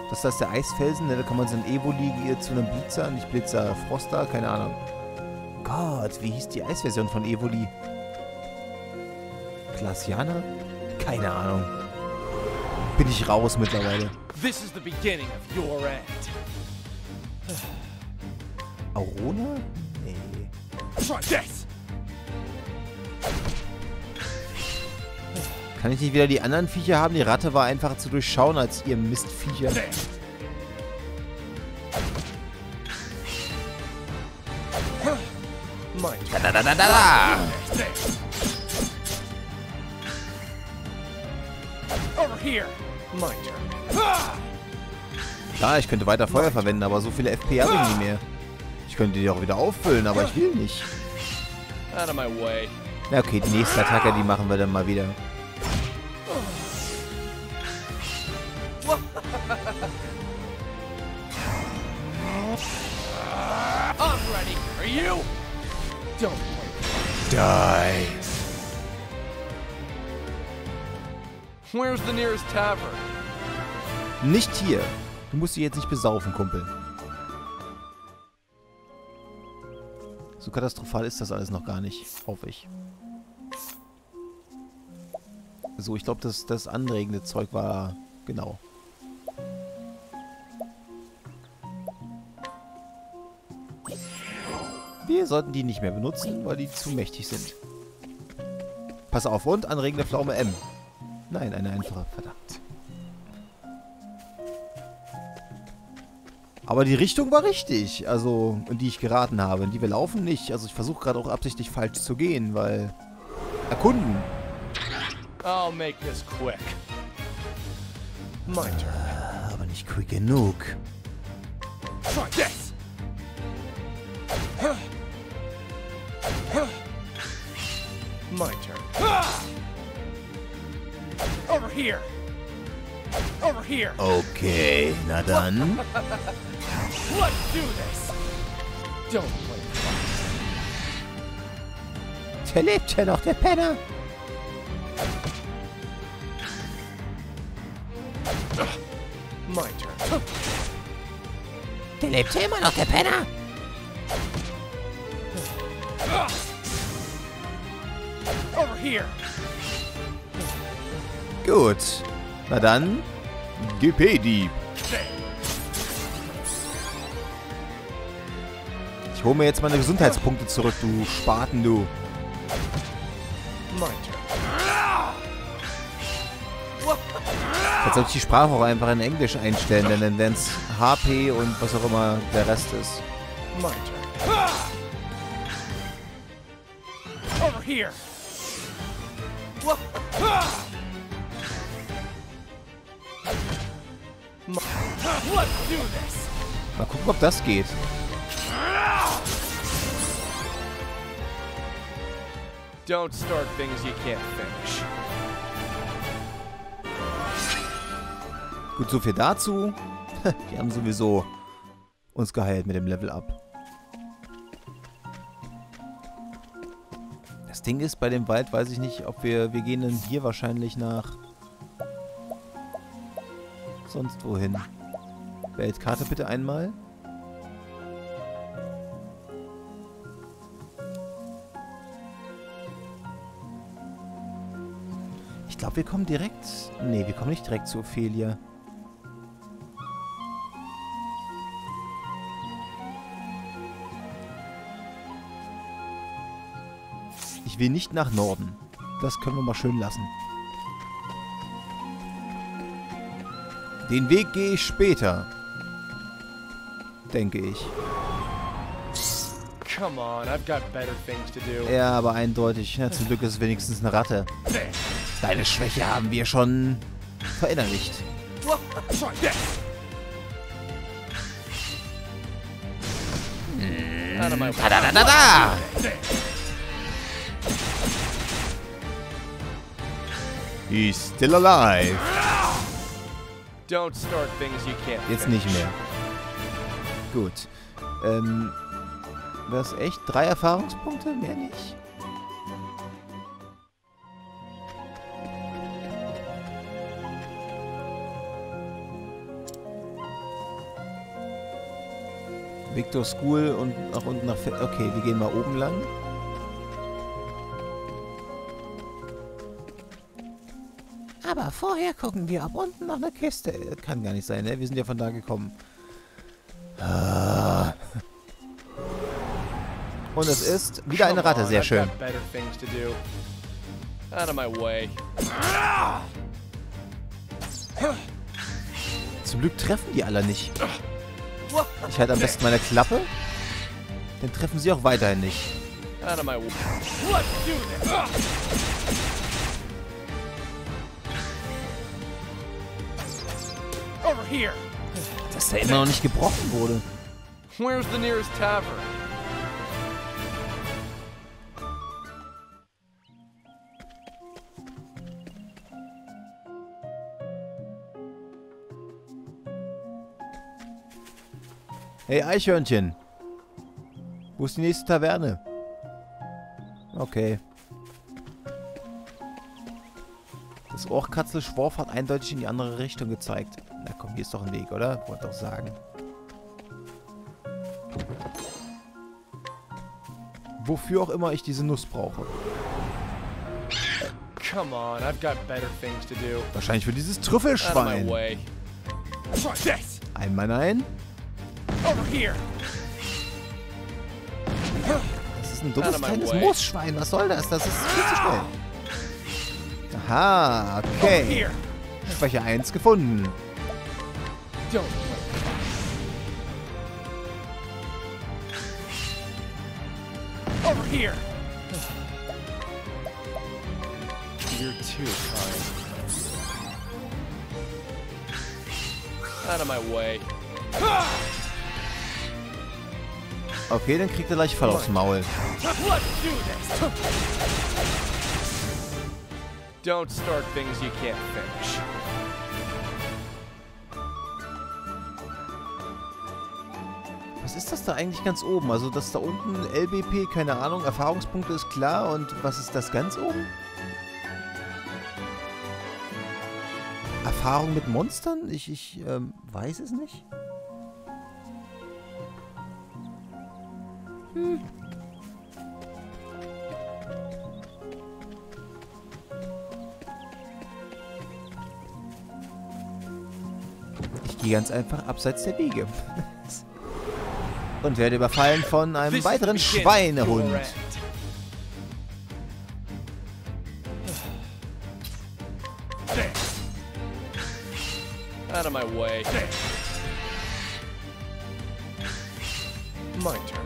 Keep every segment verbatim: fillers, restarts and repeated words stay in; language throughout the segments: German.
Das, das ist der Eisfelsen, ne? Da kann man so ein Evoli zu einem Blitzer, nicht Blitzer, Froster, keine Ahnung. Gott, wie hieß die Eisversion von Evoli? Glaciana? Keine Ahnung. Bin ich raus mittlerweile. This is the beginning of your end. Aurona? Nee. Try this. Kann ich nicht wieder die anderen Viecher haben? Die Ratte war einfacher zu durchschauen als ihr Mistviecher. There. My turn. Da, da, da, da, da. There. Over here. My turn. Ah! Klar, ich könnte weiter Feuer verwenden, aber so viele F P habe ich nicht mehr. Ich könnte die auch wieder auffüllen, aber ich will nicht. Out of my way. Na okay, die nächste Attacke, die machen wir dann mal wieder. I'm ready. Are you? Don't play. Die. Where's the nearest tavern? Nicht hier. Du musst dich jetzt nicht besaufen, Kumpel. So katastrophal ist das alles noch gar nicht, hoffe ich. So, ich glaube, das, das anregende Zeug war... Genau. Wir sollten die nicht mehr benutzen, weil die zu mächtig sind. Pass auf, und anregende Pflaume M. Nein, eine einfache, verdammt. Aber die Richtung war richtig, also, in die ich geraten habe. In die wir laufen nicht. Also ich versuche gerade auch absichtlich falsch zu gehen, weil... Erkunden. I'll make this quick. My turn. Aber nicht quick genug. Try this. My turn. Over here. Over here. Okay, na dann. Let's do this. Don't play. Der lebt ja noch, der Penner. My turn. Der lebt ja immer noch, der Penner. Over here. Gut. Na dann. G P-Dieb. There. Ich hole mir jetzt meine Gesundheitspunkte zurück, du Spaten, du. My turn. Jetzt soll ich die Sprache auch einfach in Englisch einstellen, denn dann wären es H P und was auch immer der Rest ist. My turn. Over here. My- Let's do this. Mal gucken, ob das geht. Don't start things you can't finish. Gut, so viel dazu. Wir haben sowieso uns geheilt mit dem Level Up. Das Ding ist, bei dem Wald weiß ich nicht, ob wir... Wir gehen dann hier wahrscheinlich nach... Sonst wohin. Weltkarte bitte einmal. Ich glaube, wir kommen direkt... Nee, wir kommen nicht direkt zu Ophelia. Ich will nicht nach Norden. Das können wir mal schön lassen. Den Weg gehe ich später. Denke ich. Come on, I've got better things to do. Ja, aber eindeutig. Ja, zum Glück ist es wenigstens eine Ratte. There. Deine Schwäche haben wir schon verinnerlicht. Try this. Out of my way. Da, da, da, da, da. There. He's still alive. Don't start things you can't Jetzt finish. nicht mehr. Gut. Ähm, was echt? Drei Erfahrungspunkte? Mehr nicht? Victor School und nach unten nach... Fe okay, wir gehen mal oben lang. Aber vorher gucken wir, ob unten noch eine Kiste... Kann gar nicht sein, ne? Wir sind ja von da gekommen. Ah. Und es ist wieder eine Ratte, sehr schön. Out of my way. Zum Glück treffen die alle nicht. Ich halte am besten meine Klappe. Dann treffen sie auch weiterhin nicht. Out of my way. Let's do this. Over here. Dass der immer noch nicht gebrochen wurde. Where's the nearest tavern? Hey Eichhörnchen. Wo ist die nächste Taverne? Okay. Das Ohrkatzelschworf hat eindeutig in die andere Richtung gezeigt. Na komm, hier ist doch ein Weg, oder? Wollte doch sagen. Wofür auch immer ich diese Nuss brauche. Come on, I've got better things to do. Wahrscheinlich für dieses Out of my Trüffelschwein. way. This. Einmal nein. Over here. Das ist ein dummes Out of my kleines way. Moosschwein. Was soll das? Das ist viel zu schnell. Aha, Over okay. here. Schwäche eins gefunden. Don't. Over here. You're too kind. Out of my way. Okay, dann kriegt er gleich voll aufs Maul. Let's do this. Don't start things you can't finish. Was ist das da eigentlich ganz oben? Also das da unten, L B P, keine Ahnung, Erfahrungspunkte ist klar. Und was ist das ganz oben? Erfahrung mit Monstern? Ich, ich ähm, weiß es nicht. Hm. Ich gehe ganz einfach abseits der Wege. Und werde überfallen von einem weiteren Schweinehund. Out of my way. My turn.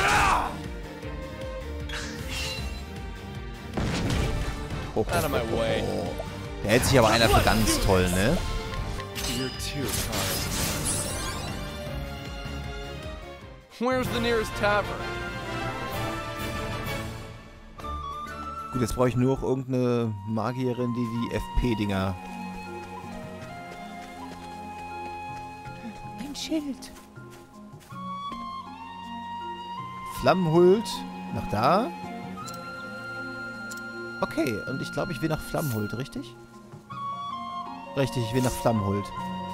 Oh, oh, Out of my oh, way. oh. Der hält sich aber einer für ganz toll, ne? You're too kind. Where's the nearest tavern? Gut, jetzt brauche ich nur noch irgendeine Magierin, die die F P-Dinger... Ein Schild. Flammenhuld. Nach da. Okay, und ich glaube, ich will nach Flammenhuld, richtig? Richtig, ich will nach Flammenhuld.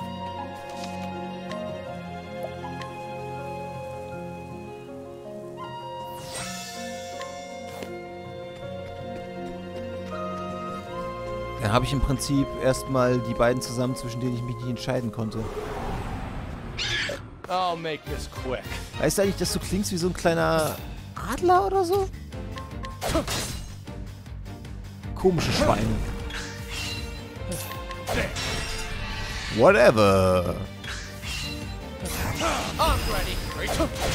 Dann habe ich im Prinzip erstmal die beiden zusammen, zwischen denen ich mich nicht entscheiden konnte. I'll make this quick. Weißt du eigentlich, dass du klingst wie so ein kleiner Adler oder so? Komische Schweine. Whatever. I'm ready.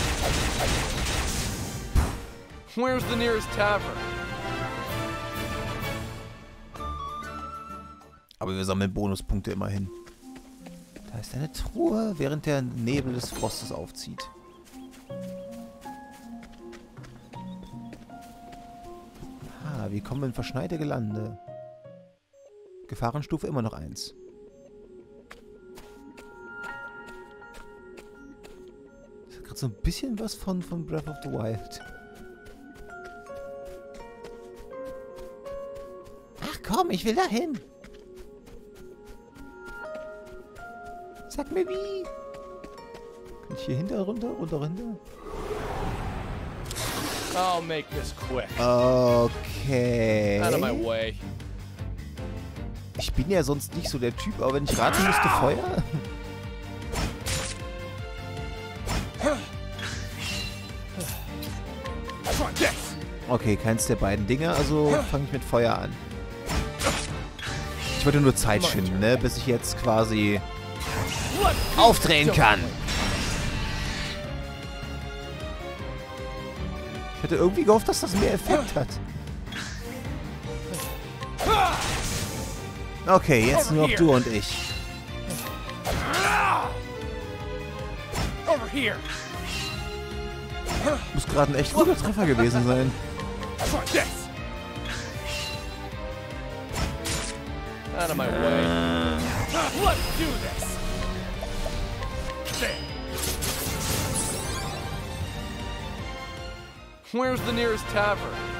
Where's the nearest tavern? Aber wir sammeln Bonuspunkte immerhin. Da ist eine Truhe, während der Nebel des Frostes aufzieht. Ah, wir kommen in verschneite Gelände. Gefahrenstufe immer noch eins. Das hat gerade so ein bisschen was von, von Breath of the Wild. Ach komm, ich will dahin. Sag mir wie. Nicht hier hinter, runter, runter, runter. I'll make this quick. Okay. Out of my way. Ich bin ja sonst nicht so der Typ, aber wenn ich raten müsste, Feuer? Okay, keins der beiden Dinge, also fange ich mit Feuer an. Ich wollte nur Zeit schinden, ne, bis ich jetzt quasi aufdrehen kann. Ich hätte irgendwie gehofft, dass das mehr Effekt hat. Okay, jetzt nur noch du und ich. Muss gerade ein echt guter Treffer gewesen sein. Out of my way. Let's do this. There. Where's the nearest tavern?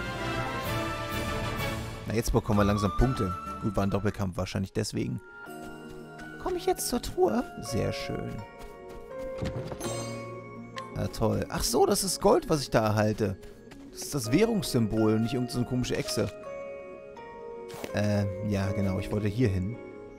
Na, jetzt bekommen wir langsam Punkte. Gut, war ein Doppelkampf wahrscheinlich deswegen. Komme ich jetzt zur Truhe? Sehr schön. Ja, toll. Ach so, das ist Gold, was ich da erhalte. Das ist das Währungssymbol und nicht irgendeine so komische Echse. Ähm, ja, genau. Ich wollte hier hin.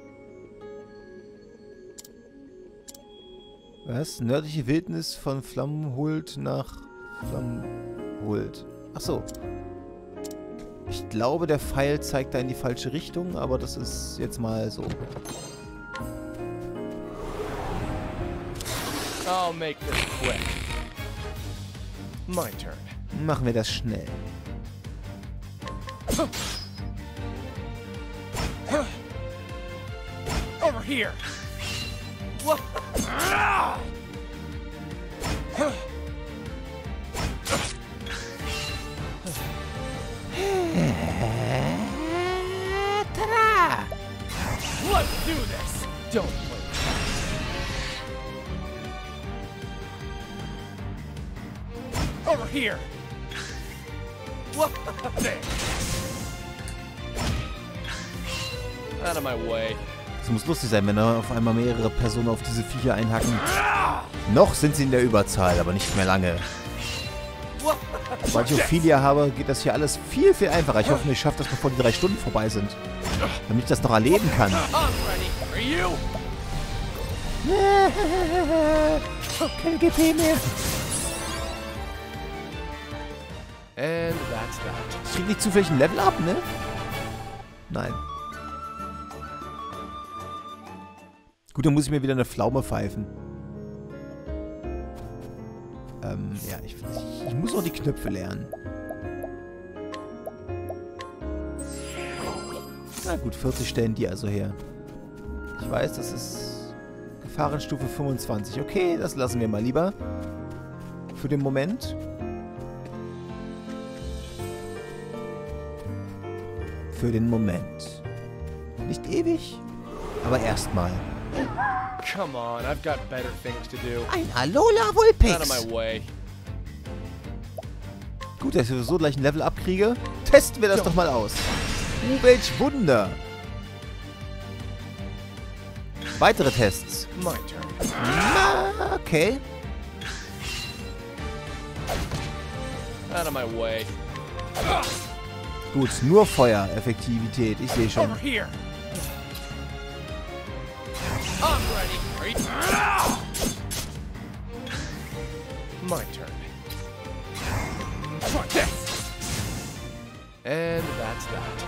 Was? Nördliche Wildnis von Flammenhult nach Flammenhult. Ach so. Ich glaube, der Pfeil zeigt da in die falsche Richtung, aber das ist jetzt mal so. I'll make this quick. My turn. Machen wir das schnell. Over here. Ta-da! Let's do this. Don't play. Over here. There. Out of my way. Es muss lustig sein, wenn auf einmal mehrere Personen auf diese Viecher einhacken. Noch sind sie in der Überzahl, aber nicht mehr lange. Sobald ich Ophelia habe, geht das hier alles viel, viel einfacher. Ich hoffe, ich schaffe das, bevor die drei Stunden vorbei sind. Damit ich das noch erleben kann. Keine G P mehr. And that's that. Ich krieg nicht zufällig ein Level up, ne? Nein. Gut, dann muss ich mir wieder eine Pflaume pfeifen. Ähm, ja, ich, ich muss auch die Knöpfe lernen. Na gut, vierzig stellen die also her. Ich weiß, das ist Gefahrenstufe fünfundzwanzig. Okay, das lassen wir mal lieber. Für den Moment. Für den Moment. Nicht ewig, aber erstmal. Come on, I've got better things to do. Ein Alola Out of Vulpix. my way. Gut, dass ich so gleich ein Level abkriege. Testen wir das doch mal aus. Uh, welch Wunder. Weitere Tests. My turn. Na, okay. Out of my way. Gut, nur Feuer, Effektivität. Ich sehe schon. Over here. I'm ready. My turn. And that's that.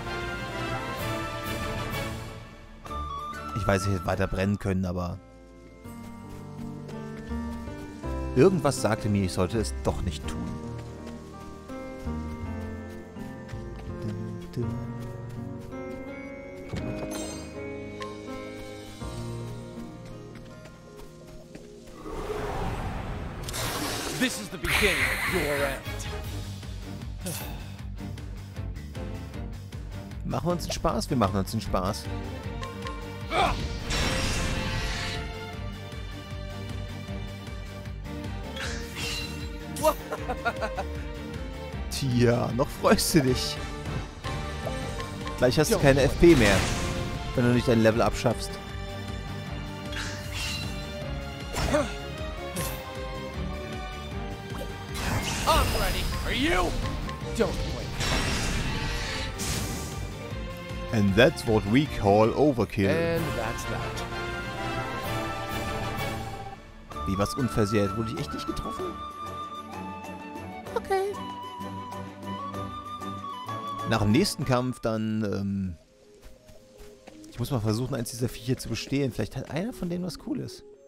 Ich weiß, ich hätte weiter brennen können, aber... Irgendwas sagte mir, ich sollte es doch nicht tun. Dum, dum. This is the beginning of your end. Machen wir uns einen Spaß? Wir machen uns einen Spaß. Tja, noch freust du dich. Gleich hast du keine F P mehr, wenn du nicht dein Level abschaffst. Are you? Don't play. And that's what we call overkill. And that's that. Wie, was unversehrt? Wurde ich echt nicht getroffen? Okay. Nach dem nächsten Kampf dann, ähm... ich muss mal versuchen, eins dieser Viecher zu bestehen. Vielleicht hat einer von denen was Cooles.